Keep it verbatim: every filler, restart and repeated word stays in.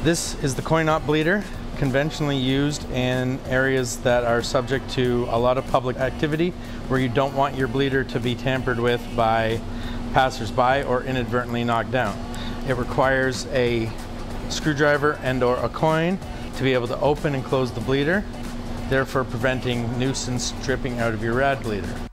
This is the coin-op bleeder, conventionally used in areas that are subject to a lot of public activity where you don't want your bleeder to be tampered with by passers-by or inadvertently knocked down. It requires a screwdriver and or a coin to be able to open and close the bleeder, therefore preventing nuisance dripping out of your rad bleeder.